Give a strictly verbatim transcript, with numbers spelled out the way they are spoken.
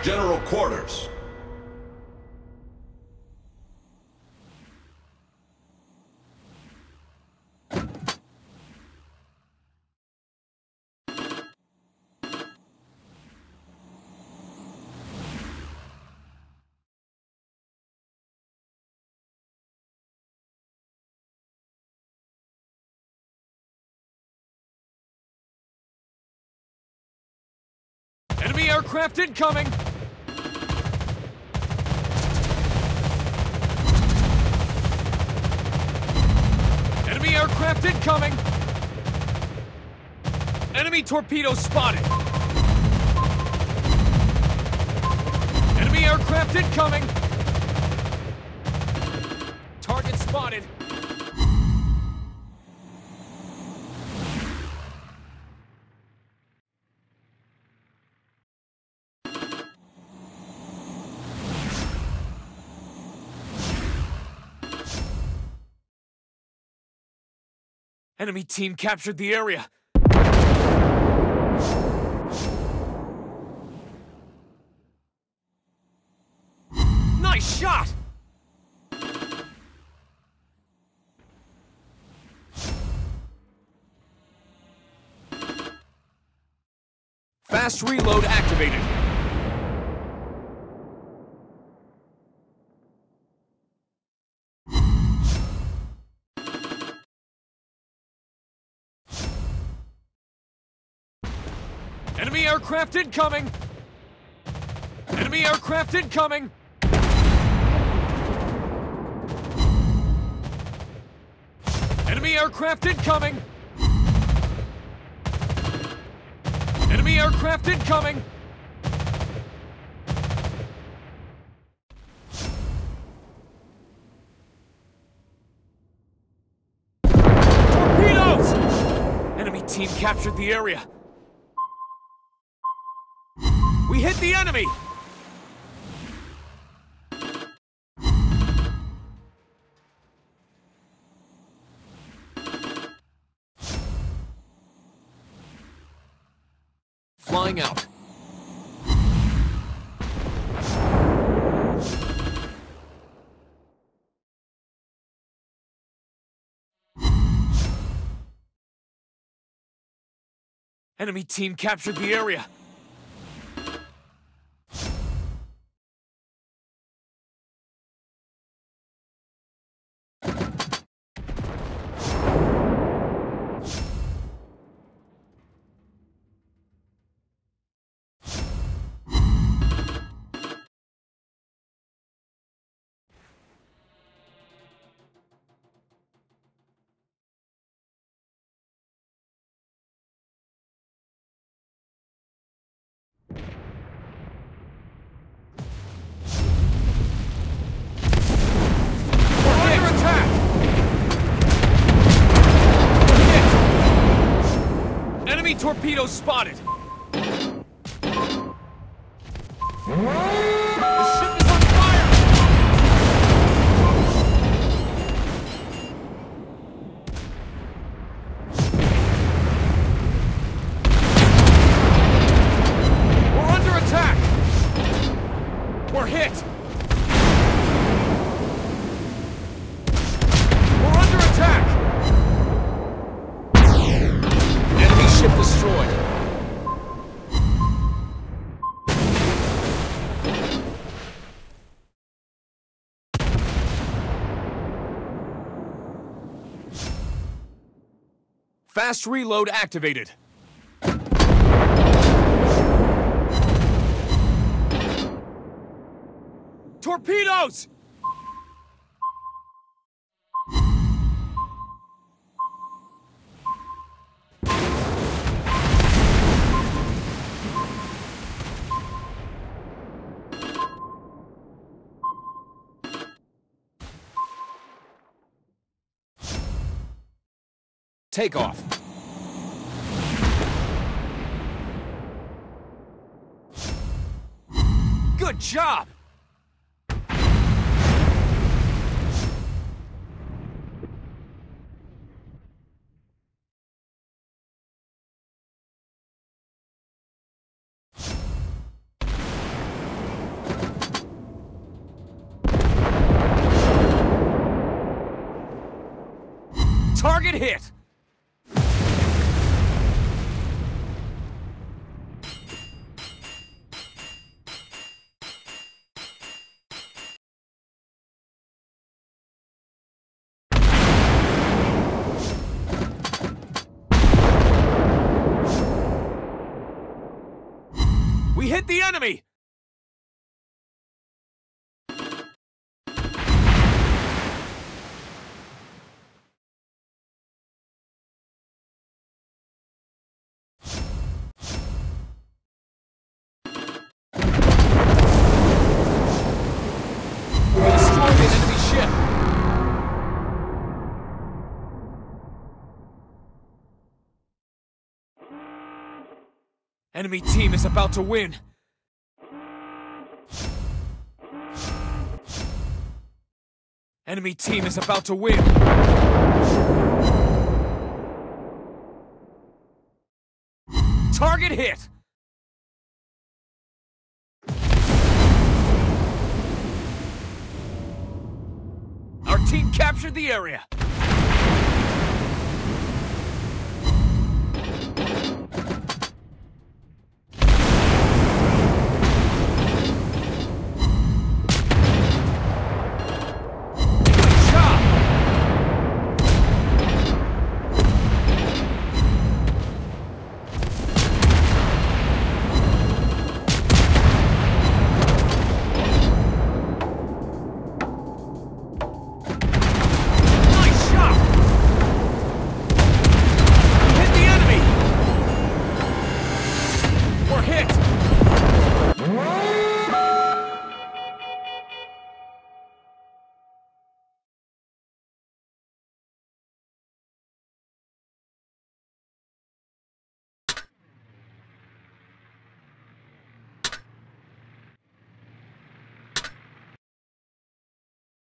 General Quarters. Enemy aircraft incoming! Enemy aircraft incoming! Enemy torpedoes spotted! Enemy aircraft incoming! Target spotted! Enemy team captured the area. Nice shot! Fast reload activated. Enemy aircraft incoming! Enemy aircraft incoming! Enemy aircraft incoming! Enemy aircraft incoming! Torpedoes! Enemy team captured the area. We hit the enemy! Flying out. Enemy team captured the area. Enemy torpedoes spotted! The ship is on fire! We're under attack! We're hit! We're under attack! Ship destroyed. Fast reload activated. Torpedoes! Take off. Good job! Target hit! We hit the enemy! We destroyed an enemy ship! Enemy team is about to win! Enemy team is about to win! Target hit! Our team captured the area!